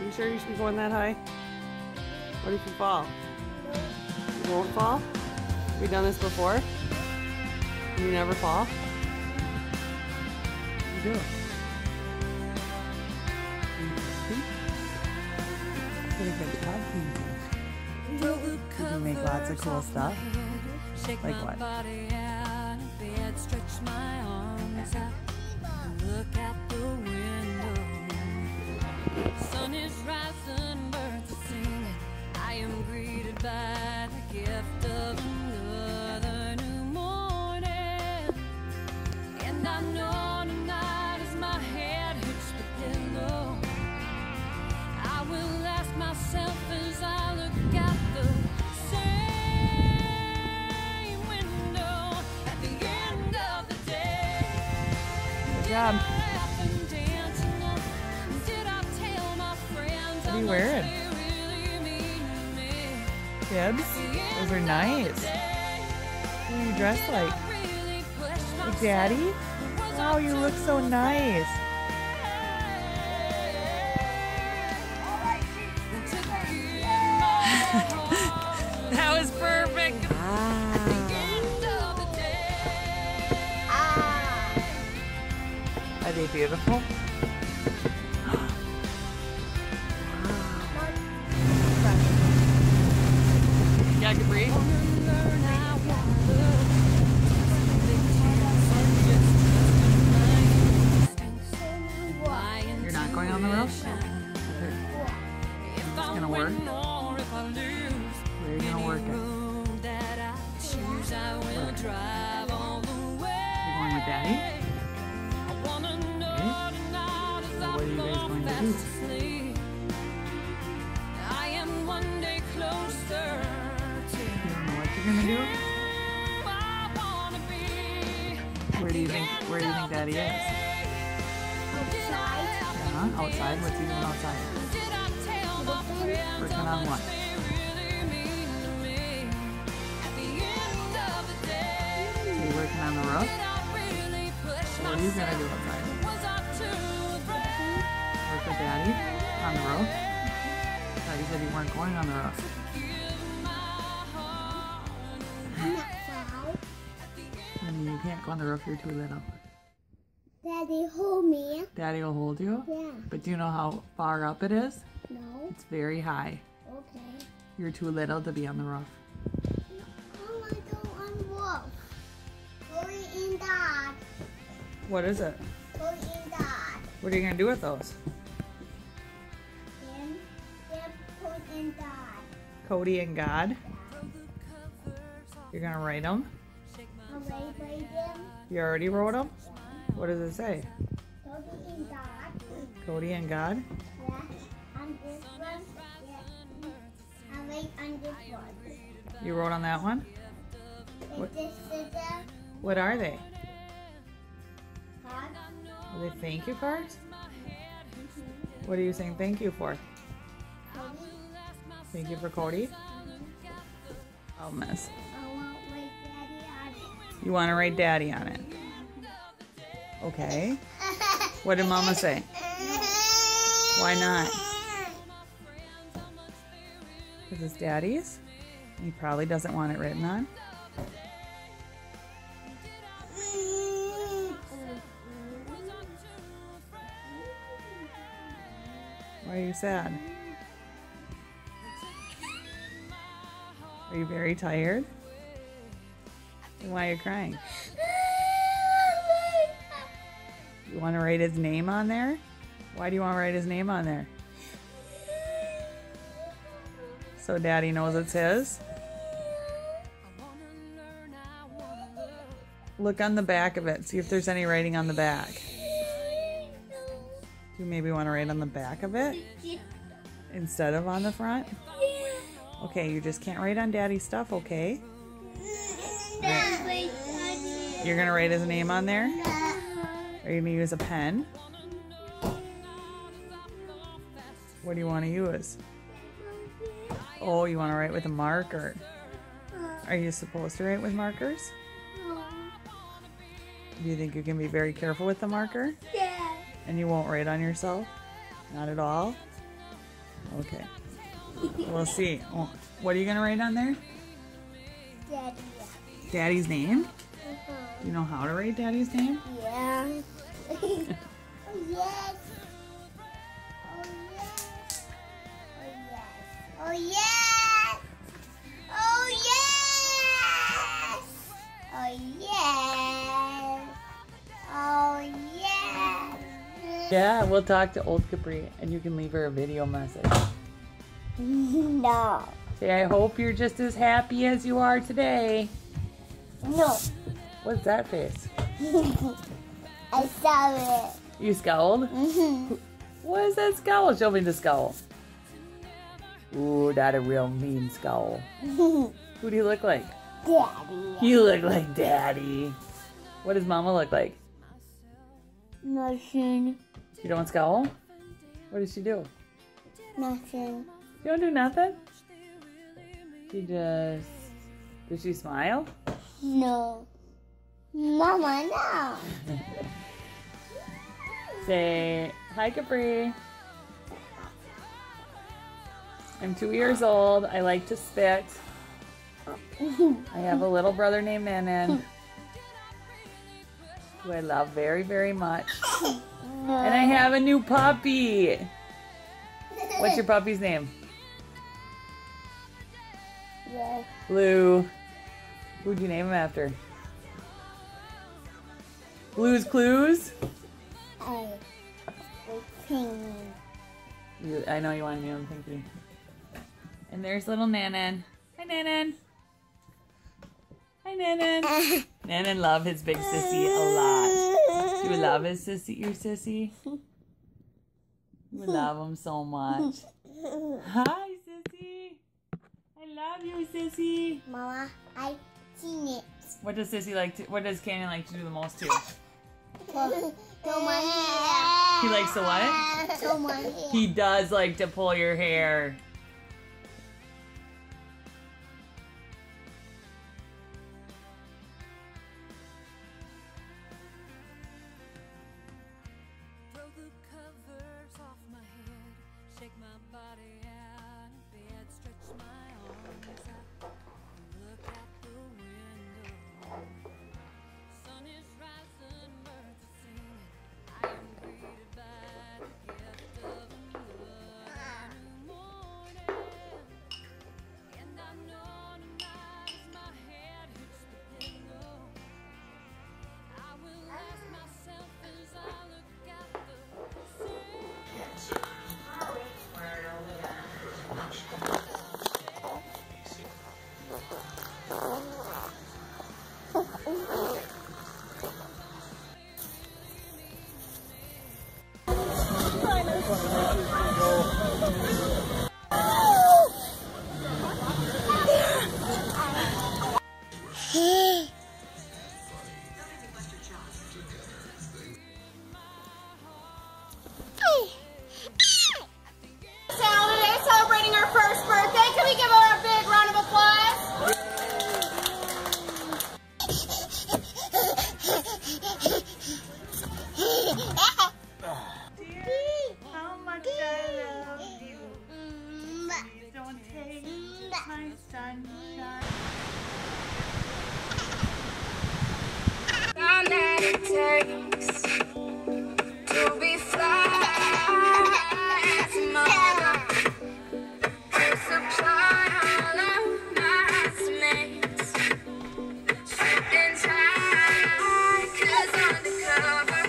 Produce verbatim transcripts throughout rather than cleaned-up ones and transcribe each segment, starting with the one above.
Are you sure you should be going that high? What if you fall? You won't fall? Have you done this before? You never fall? You do. Pretty good job. You can make lots of cool stuff. Like what? Look out the window. Sun is rising, birds are singing. I am greeted by the gift of another new morning. And I know tonight as my head hits the pillow, I will ask myself as I look out the same window at the end of the day. Good job. What are you wearing? Bibs? Those are nice. Who are you dressed like? Like Daddy? Wow, you look so nice. That was perfect. Ah. Are they beautiful? Yeah, Kapri. You're not going on the roof? It's gonna work. Where are you gonna work it? Where? You're going with Daddy? Okay. So what are you guys going to do? You're gonna do? Where do you think where do you think Daddy is? Outside. Yeah, outside? What's he doing outside? Working on what? Is he working on the roof? What are you gonna do outside? Work with Daddy? On the roof? I thought you said you weren't going on the roof. I mean, you can't go on the roof, you're too little. Daddy, hold me. Daddy will hold you? Yeah. But do you know how far up it is? No. It's very high. Okay. You're too little to be on the roof. I want to go on the roof. Going in that. What is it? Going in that. What are you going to do with those? Then, then put in that. Cody and God? You're going to write them? I'll write by them. You already wrote them? What does it say? Cody in that. Cody and God? Yeah. On this one. Yeah. I'll write on this one. You wrote on that one? What? This scissor. What are they? Card. Are they thank you cards? Mm-hmm. What are you saying thank you for? Cody. Thank you for Cody? Oh, miss. I want to write Daddy on it. You want to write Daddy on it? Okay. What did Mama say? Why not? Because it's Daddy's? He probably doesn't want it written on. Why are you sad? Are you very tired? Why are you crying? You want to write his name on there? Why do you want to write his name on there? So Daddy knows it's his? Look on the back of it. See if there's any writing on the back. Do you maybe want to write on the back of it instead of on the front? Okay, you just can't write on Daddy's stuff, okay? Right. You're going to write his name on there? Are you going to use a pen? What do you want to use? Oh, you want to write with a marker. Are you supposed to write with markers? Do you think you can be very careful with the marker? Yeah. And you won't write on yourself? Not at all? Okay. We'll see. Oh, what are you gonna write on there? Daddy. Daddy's name? Uh-huh. You know how to write Daddy's name? Yeah. Oh yes. Oh yes. Oh yes. Oh yes. Oh yes. Oh yes. Yeah, we'll talk to old Kapri and you can leave her a video message. No. Say, I hope you're just as happy as you are today. No. What's that face? I saw it. You scowled? Mm-hmm. What is that scowl? Show me the scowl. Ooh, that a real mean scowl. Who do you look like? Daddy. You look like Daddy. What does Mama look like? Nothing. You don't scowl? What does she do? Nothing. You don't do nothing? She just... Does she smile? No. Mama, no. Say, hi Kapri. I'm two years old. I like to spit. I have a little brother named Nanan, who I love very, very much. No. And I have a new puppy. What's your puppy's name? Yes. Blue. Who'd you name him after? Blue's Clues? I was singing. You, I know you want to name him Pinky. And there's little Nanan. Hi, Nanan. Hi, Nanan. Nanan love his big sissy a lot. You love his sissy, your sissy? You love him so much. Hi, sissy. I love you, sissy. Mama, I seen it. What does sissy like to? What does Canyon like to do the most too? Pull, pull my hair. He likes to what? Pull my hair. He does like to pull your hair. Throw the covers off my head, shake my body out of bed, stretch my arms out, look out the window. Sun is rising, birds are singing. I am greeted by the gift of another new morning. And I know tonight as my head hits the pillow, I will ask myself as I look out the sea. Today celebrating her first birthday. Can we give her a big round of applause? How much I love you. Please don't take my sunshine. All that it takes to be fly as a mother, to supply all of my mates, stripped and tied, 'cause undercover.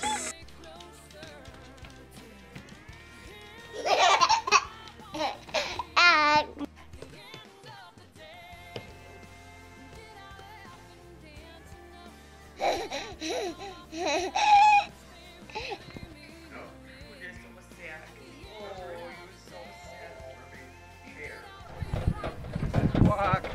Walk.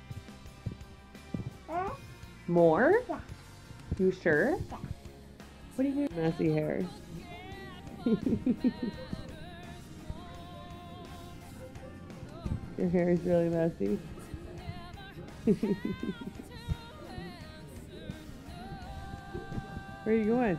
More? You sure? What are you doing? Messy hair. Your hair is really messy. Where are you going?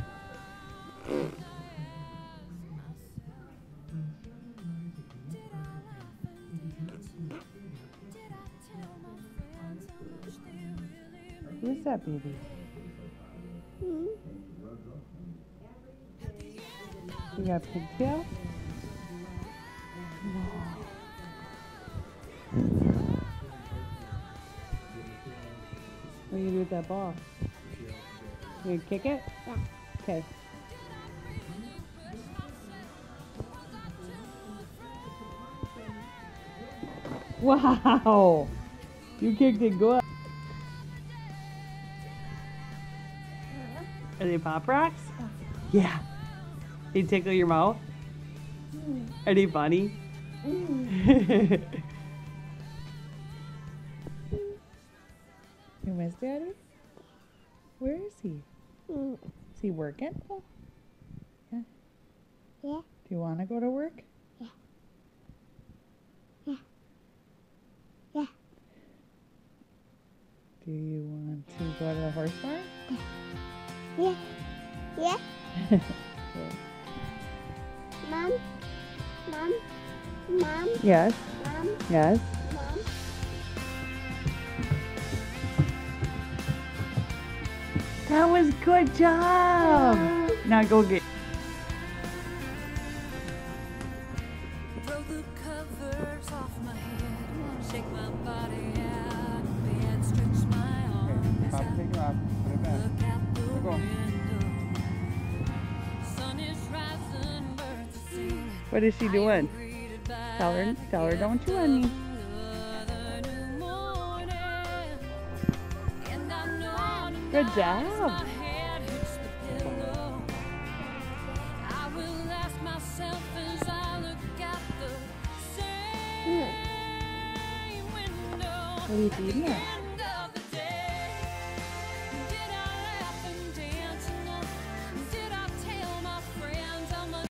Who is that baby? Hmm? You got pigtails? What are you gonna do with that ball? You gonna kick it? Yeah. Okay. Wow! You kicked it good. Are they Pop Rocks? Yeah. They tickle your mouth? Mm. Are they funny? Mm. You miss Daddy? Where is he? Mm. Is he working? Yeah. Yeah. Do you want to go to work? Yeah. Yeah. Yeah. Do you want to go to the horse barn? Yeah. Yeah. Yeah. Mom. Mom. Mom. Yes. Mom. Yes. Mom. That was good job. Now go get. Throw the covers off my head, shake my body out of bed, stretch my arms out, look out the window. Sun is rising, birds are singing. What is she doing? Tell her. Tell her. Don't you on me. Good job. What are you feeding her?